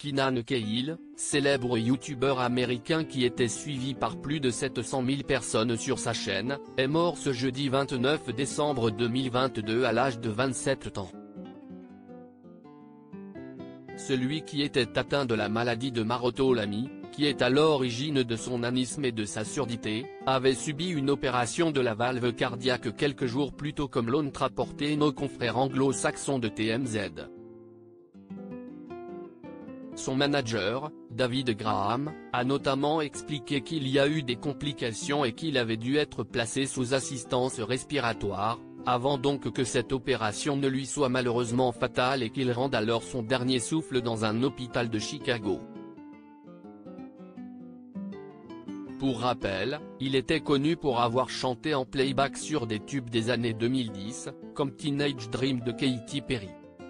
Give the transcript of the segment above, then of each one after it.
Keenan Kyle, célèbre youtubeur américain qui était suivi par plus de 700 000 personnes sur sa chaîne, est mort ce jeudi 29 décembre 2022 à l'âge de 27 ans. Celui qui était atteint de la maladie de Maroteau-Lamy, qui est à l'origine de son anisme et de sa surdité, avait subi une opération de la valve cardiaque quelques jours plus tôt, comme l'ont rapporté nos confrères anglo-saxons de TMZ. Son manager, David Graham, a notamment expliqué qu'il y a eu des complications et qu'il avait dû être placé sous assistance respiratoire, avant donc que cette opération ne lui soit malheureusement fatale et qu'il rende alors son dernier souffle dans un hôpital de Chicago. Pour rappel, il était connu pour avoir chanté en playback sur des tubes des années 2010, comme Teenage Dream de Katy Perry.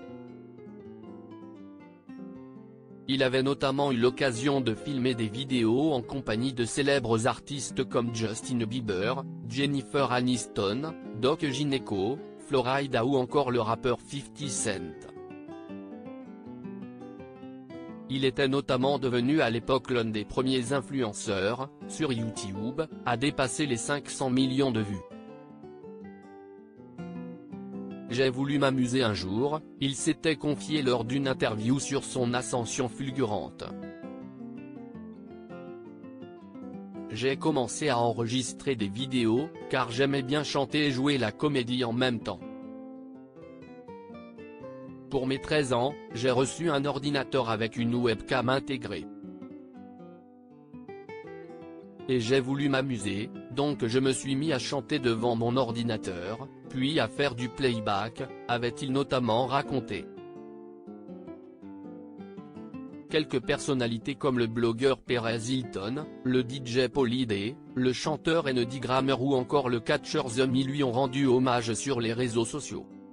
Il avait notamment eu l'occasion de filmer des vidéos en compagnie de célèbres artistes comme Justin Bieber, Jennifer Aniston, Doc Gineco, Flo Rida ou encore le rappeur 50 Cent. Il était notamment devenu à l'époque l'un des premiers influenceurs, sur YouTube, à dépasser les 500 millions de vues. J'ai voulu m'amuser un jour, il s'était confié lors d'une interview sur son ascension fulgurante. J'ai commencé à enregistrer des vidéos, car j'aimais bien chanter et jouer la comédie en même temps. Pour mes 13 ans, j'ai reçu un ordinateur avec une webcam intégrée. Et j'ai voulu m'amuser, donc je me suis mis à chanter devant mon ordinateur, puis à faire du playback, avait-il notamment raconté. Quelques personnalités comme le blogueur Perez Hilton, le DJ Pauly, le chanteur N.D. Grammer ou encore le catcheur The Mi lui ont rendu hommage sur les réseaux sociaux.